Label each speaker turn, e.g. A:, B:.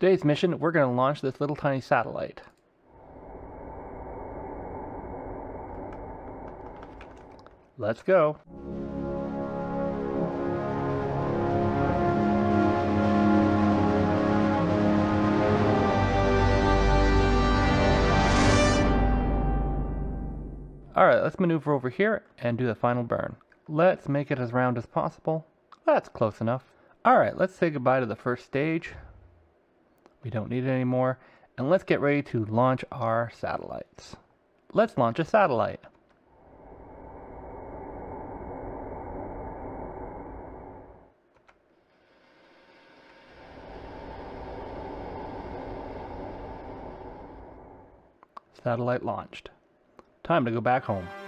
A: Today's mission, we're going to launch this little tiny satellite. Let's go. Alright, let's maneuver over here and do the final burn. Let's make it as round as possible. That's close enough. Alright, let's say goodbye to the first stage. We don't need it anymore. And let's get ready to launch our satellites. Let's launch a satellite. Satellite launched. Time to go back home.